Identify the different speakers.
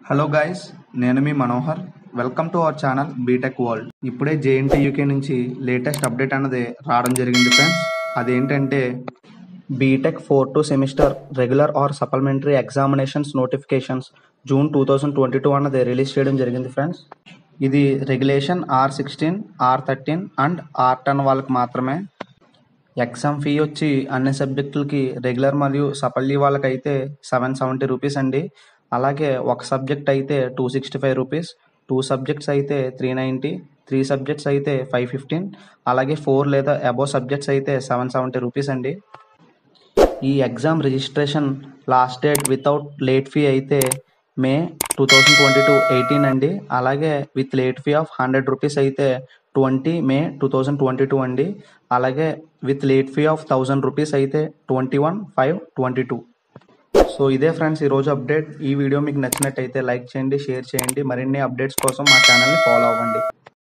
Speaker 1: Hello guys, నేను మీ Manohar. Welcome to our channel BTech world. ఇప్పుడే జేఎన్టీయూకే నుంచి లేటెస్ట్ అప్డేట్ అన్నది రావడం జరిగింది ఫ్రెండ్స్. అదేంటంటే BTech 4-2 semester regular or supplementary examinations notifications June 2022 అన్నది రిలీజ్ చేయడం జరిగింది ఫ్రెండ్స్. ఇది regulation R16, R13 and R10 వాళ్ళకి మాత్రమే. ఎగ్జామ్ ఫీ వచ్చి అన్ని సబ్జెక్టులకి రెగ్యులర్ మరియు సపల్లి వాళ్ళకైతే 770 రూపీస్ అండి. అలాగే ఒక సబ్జెక్ట్ అయితే 265 రూపీస్, 2 సబ్జెక్ట్స్ అయితే 390, 3 సబ్జెక్ట్స్ అయితే 515, అలాగే 4 లేదా అబోవ్ సబ్జెక్ట్స్ అయితే 770 రూపీస్ అండి. ఈ exam registration last date without late fee అయితే మే 2022 18 అండి. అలాగే with late fee of 100 rupees అయితే 20 మే 2022 అండి. అలాగే with late fee of 1000 rupees అయితే 21/5/22. సో ఇదే ఫ్రెండ్స్ ఈరోజు అప్డేట్. ఈ వీడియో మీకు నచ్చినట్టయితే లైక్ చేయండి, షేర్ చేయండి. మరిన్ని అప్డేట్స్ కోసం మా ఛానల్ని ఫాలో అవ్వండి.